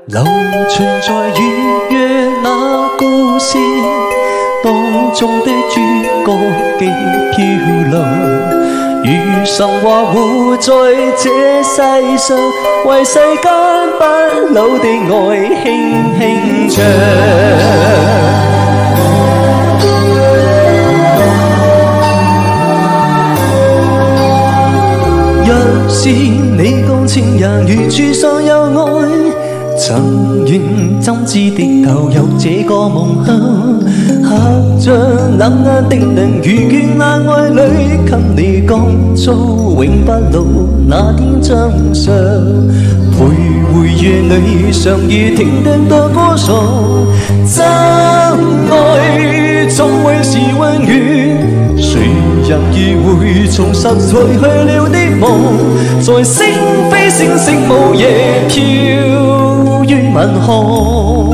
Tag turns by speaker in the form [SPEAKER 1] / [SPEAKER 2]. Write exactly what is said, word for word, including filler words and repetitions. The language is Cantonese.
[SPEAKER 1] 留存在愉悦那故事當中的主角極漂亮，如神話活在這世上，為世間不老的愛輕輕唱。若是你講情人如柱上有愛，曾願針織的舊有這個夢想，刻着冷眼的人如倦冷愛侶，給你講出永不老那天真相。徘徊夜裏常如停頓的歌唱，真愛總會是永遠。誰人亦會重拾才去了的夢，在星飛星星舞夜飄於晚空。